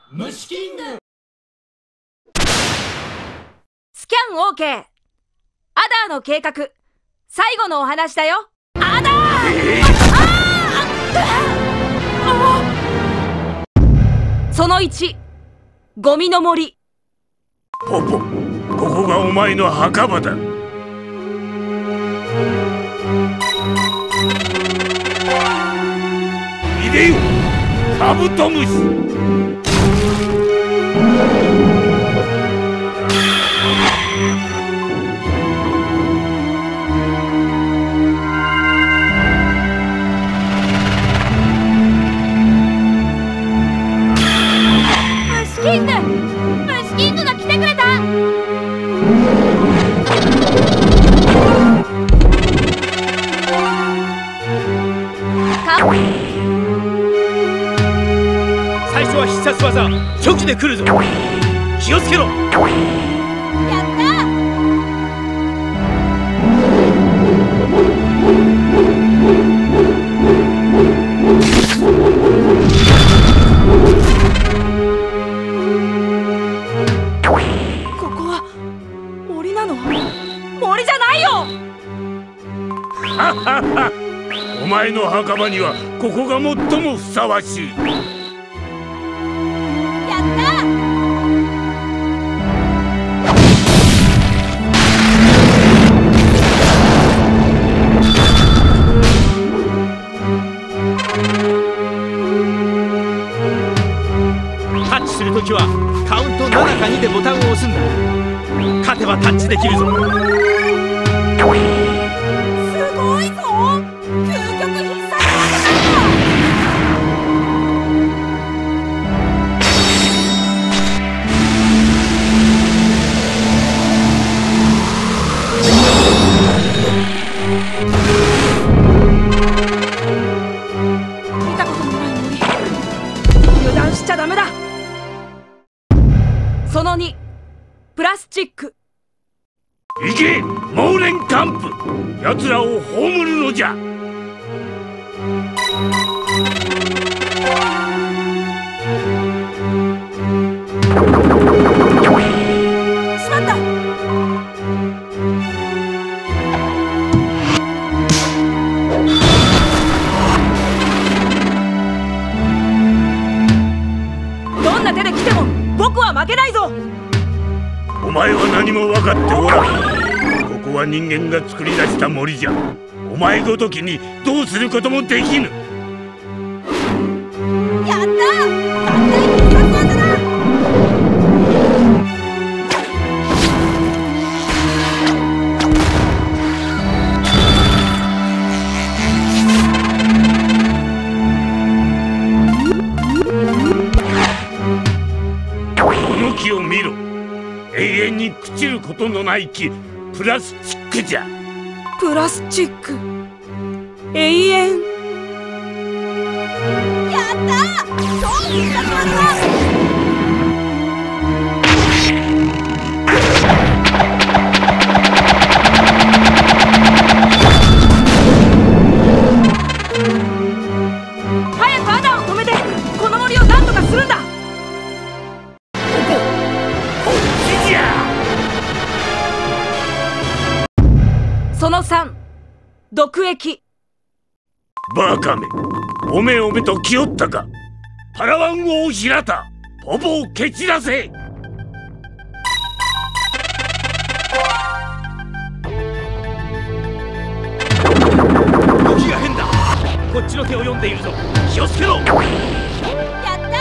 虫キング。 スキャン OK。 アダーの計画最後のお話だよ。アダー、その1、ゴミの森。 ポポ、ここがお前の墓場だ。いでよ、カブトムシ。 虫キング、虫キングが来てくれた。 最初は必殺技チョキで来るぞ。気をつけろ。 やった。ここは森なの？森じゃないよ。 ははは。お前の墓場にはここが最もふさわしい。 やった。 タッチするときはカウント7か2でボタンを押すんだ。勝てばタッチできるぞ。 すごいぞ。究極必殺技だ。見たこともない森。油断しちゃダメだ。その2、プラスチック。 行け、モーレンカンプ。奴らを葬るのじゃ。 しまった。どんな手で来ても僕は負けないぞ。 お前は何も分かっておらん。ここは人間が作り出した森じゃ。お前ごときにどうすることもできぬ。 やったー、勝手に必殺技だ。 この木を見ろ。永遠に朽ちることのない木、プラスチックじゃ。 プラスチック、永遠。やったー、超必殺技だ。早くアダを止めてこの森を何とかするんだ。その3、毒液。 バカめ、おめおめと来おったか。パラワン王平田、ポポを蹴散らせ。 動きが変だ。こっちの手を読んでいるぞ。気をつけろ。 やった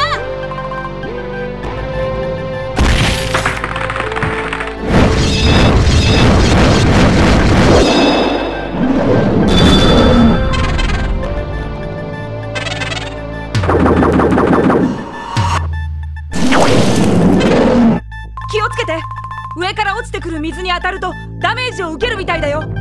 気をつけて。上から落ちてくる水に当たるとダメージを受けるみたいだよ。やった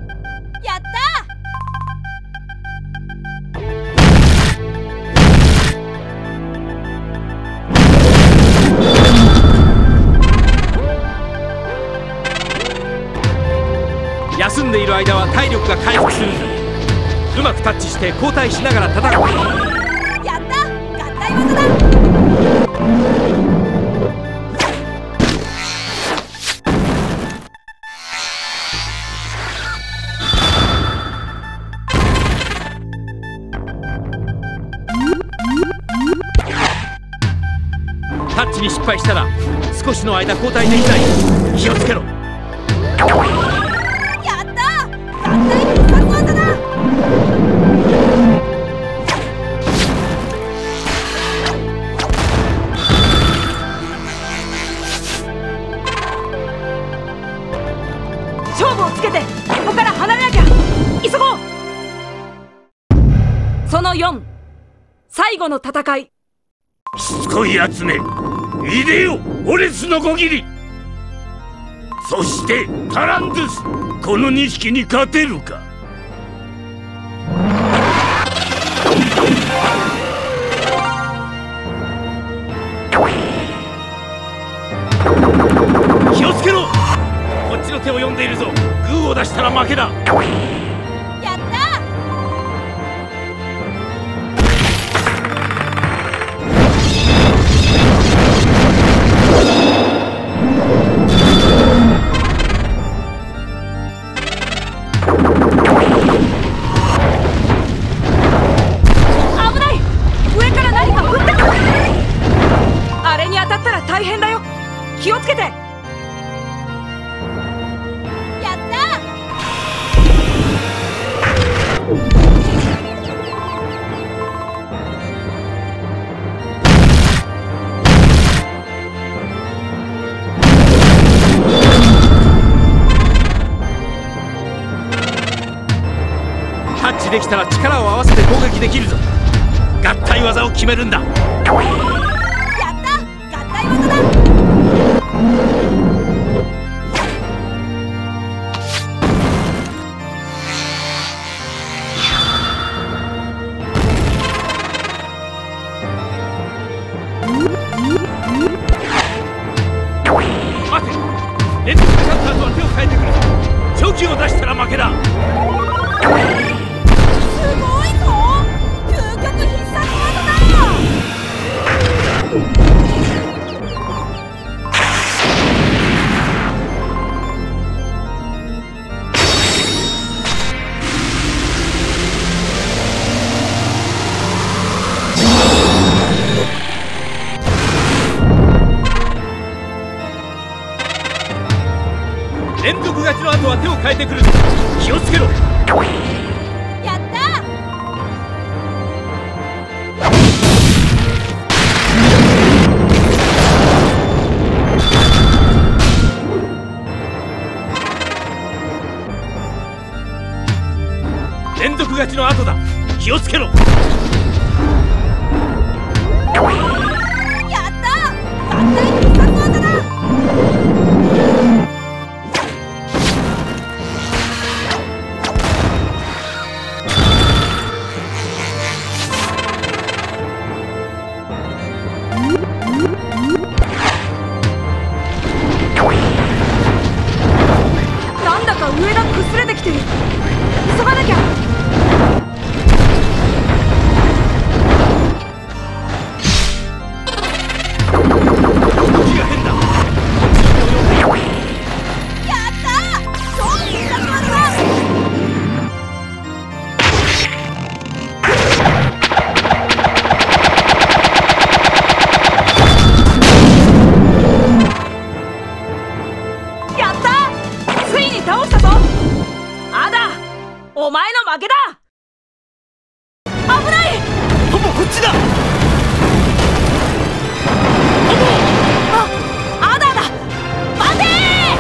休んでいる間は体力が回復するんだ。うまくタッチして交代しながら戦う。 やった、合体技だ。 タッチに失敗したら少しの間交代できない。気をつけろ。 やった！合体必殺技だ！勝負をつけてここから離れなきゃ。急ごう。その4、最後の戦い。 しつこいやつめ、いでよオレスのこぎり。そしてタランドゥス、この2匹に勝てるか。 気をつけろ。こっちの手を読んでいるぞ。グーを出したら負けだ。 やった！危ない！上から何か降ってくる！あれに当たったら大変だよ。気をつけて。 タッチできたら力を合わせて攻撃できるぞ。合体技を決めるんだ。 やった！合体技だ！ 待て、連続カウンターとは手を変えてくるぞ。チョキを出したら負けだ。 すごいぞ！究極必殺技だ！ 連続勝ちの後は手を変えてくるぞ。気をつけろ。 やった！ 連続勝ちの後だ。気をつけろ。 やった！合体必殺技だ！なんだか上が崩れてきてる。急がなきゃ。 動きが変だ。 やった！超必殺技だ！やった！ついに倒したぞ！アダ、お前の負けだ！危ない！ ほぼこっちだ。 アダだ！待て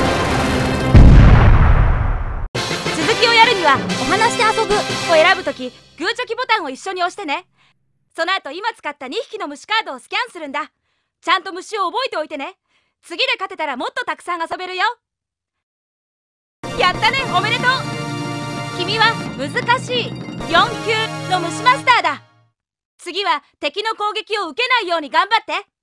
ー！続きをやるには「お話で遊ぶ」を選ぶときグーチョキボタンを一緒に押してね。その後今使った2匹の虫カードをスキャンするんだ。ちゃんと虫を覚えておいてね。次で勝てたらもっとたくさん遊べるよ。やったね、おめでとう。君は難しい4級の虫マスターだ。次は敵の攻撃を受けないように頑張って。